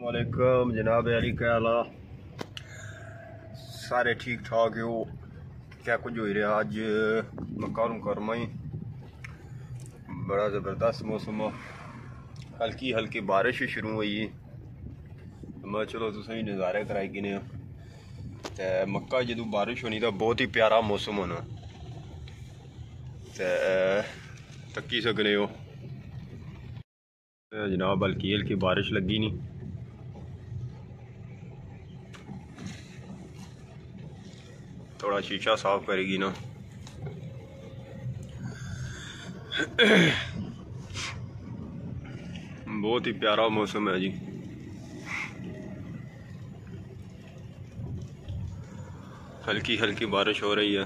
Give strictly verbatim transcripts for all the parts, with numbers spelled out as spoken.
वालेकुम जनाब अली, क्या हाल है? सारे ठीक ठाक हो? क्या कुछ हो रहा अज मक्का मुकरमा ही बड़ा ज़बरदस्त मौसम, हल्की हल्की बारिश शुरू हुई। मैं चलो तुसें भी नज़ारे कराई गिने। ते मक्का जदों बारिश होनी तो बहुत ही प्यारा मौसम होना, ते तक्की सकने हो जनाब। हल्की हल्की बारिश लगी नहीं, थोड़ा शीशा साफ करेगी ना। बहुत ही प्यारा मौसम है जी। हल्की हल्की बारिश हो रही है,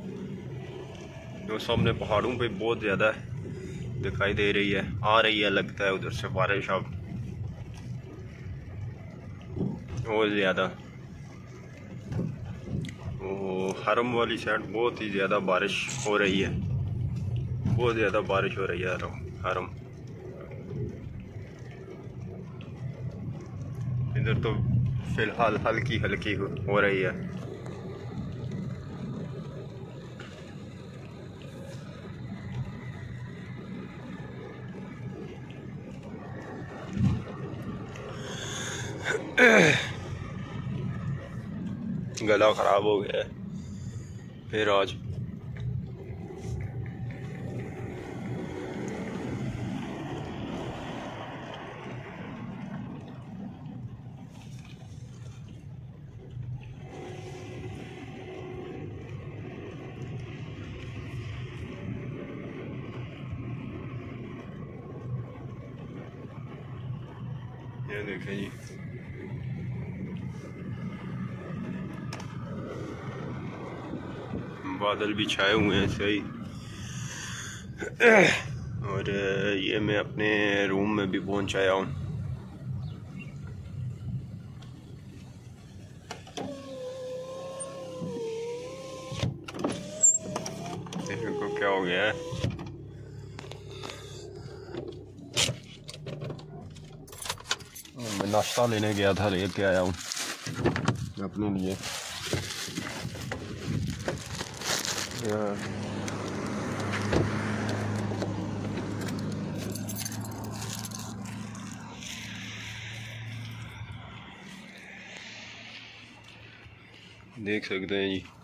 जो सामने पहाड़ों पे बहुत ज़्यादा दिखाई दे रही है, आ रही है, लगता है उधर से बारिश अब बहुत ज़्यादा। वो हरम वाली साइड बहुत ही ज़्यादा बारिश हो रही है, बहुत ज़्यादा बारिश हो रही है हरम हरम इधर तो फ़िलहाल हल्की हल्की हो रही है। गला ख़राब हो गया है फिर आज। ये देखें जी, बादल भी छाए हुए हैं सही। और ये मैं अपने रूम में भी पहुंच आया हूँ। देखो क्या हो गया है। मैं नाश्ता लेने गया था, लेके आया हूँ अपने लिए। देख सकते हैं जी,